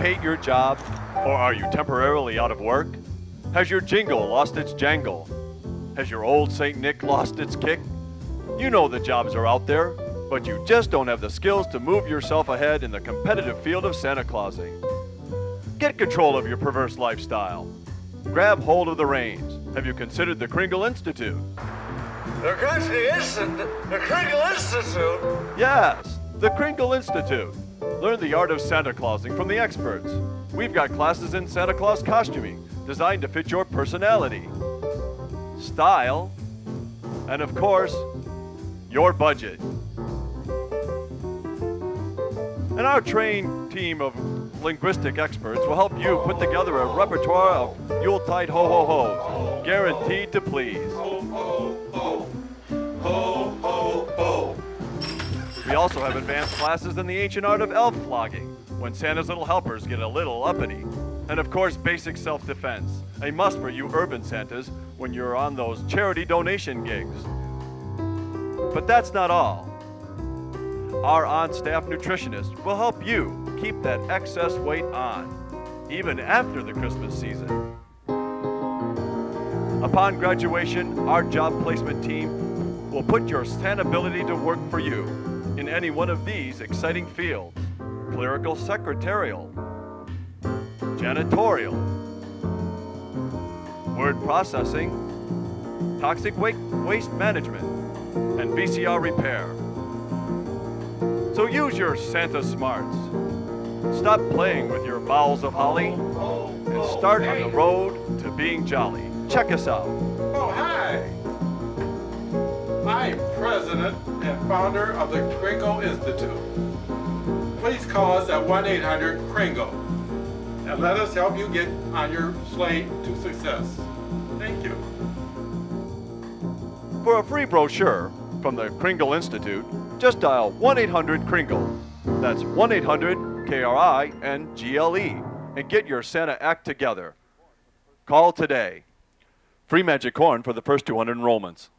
hate your job? Or are you temporarily out of work? Has your jingle lost its jangle? Has your old St. Nick lost its kick? You know the jobs are out there, but you just don't have the skills to move yourself ahead in the competitive field of Santa Clausing. Get control of your perverse lifestyle. Grab hold of the reins. Have you considered the Kringle Institute? The Kringle Institute? Yes, the Kringle Institute. Learn the art of Santa Clausing from the experts. We've got classes in Santa Claus costuming, designed to fit your personality, style, and of course, your budget. And our trained team of linguistic experts will help you put together a repertoire of Yuletide ho-ho-hos, guaranteed to please. Ho, ho, ho. Ho, ho, ho. We also have advanced classes in the ancient art of elf flogging, when Santa's little helpers get a little uppity. And of course, basic self-defense, a must for you urban Santas when you're on those charity donation gigs. But that's not all. Our on-staff nutritionist will help you keep that excess weight on, even after the Christmas season. Upon graduation, our job placement team will put your Santa-ability to work for you in any one of these exciting fields: clerical secretarial, janitorial, word processing, toxic waste management, and VCR repair. So use your Santa smarts. Stop playing with your bowels of holly and start on the road to being jolly. Check us out. Oh, hi. I'm president and founder of the Kringle Institute. Please call us at 1-800-KRINGLE and let us help you get on your slate to success. Thank you. For a free brochure from the Kringle Institute, just dial 1-800-KRINGLE. That's 1-800-KRINGLE and get your Santa act together. Call today. Free magic corn for the first 200 enrollments.